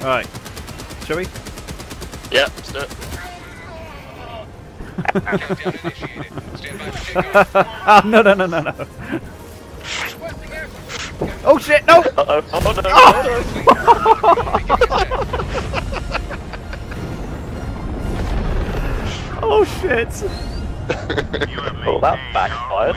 Right. Shall we? Yeah, let's do it. Countdown initiated. Stand by for takeoff. Oh, no, no, no, no, no. Oh shit, no! Uh-oh. Oh, no. Oh shit! Oh, that backfired.